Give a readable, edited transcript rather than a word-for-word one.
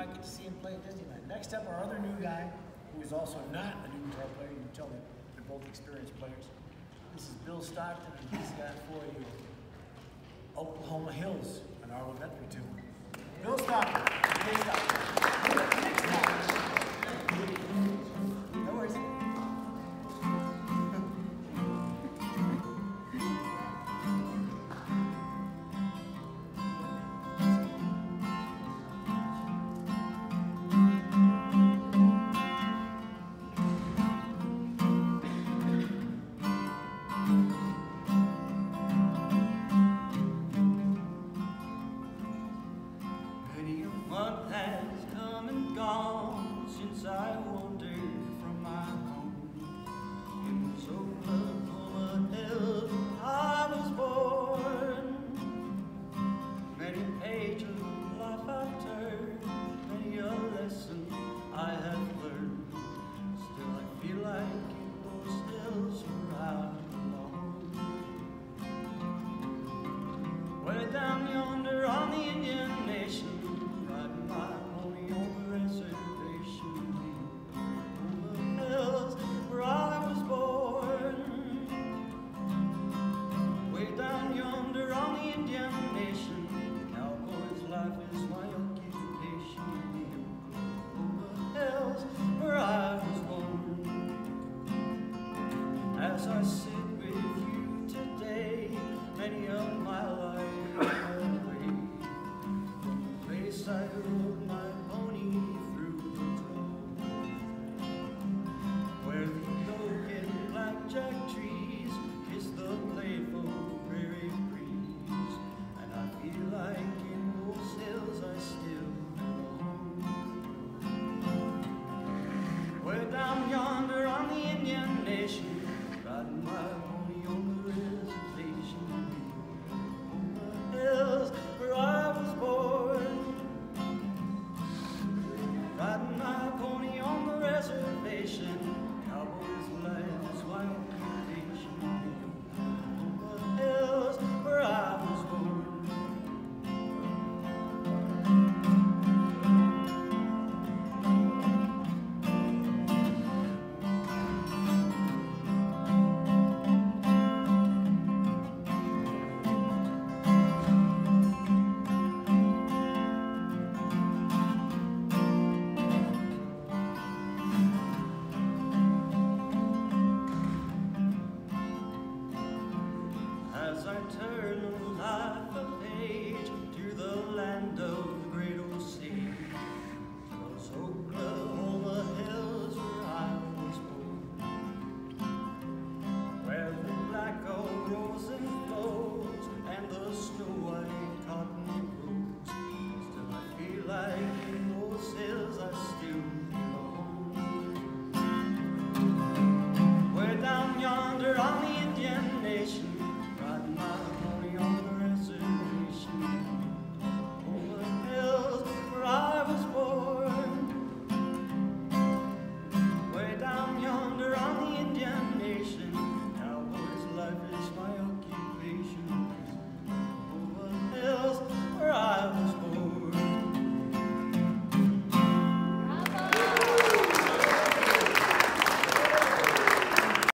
might get to see him play at Disneyland. Next up, our other new guy, who is also not a new guitar player. You can tell me they're both experienced players. This is Bill Stockton, and he's got for you Oklahoma Hills, an Arlo Guthrie tune. Bill Stockton.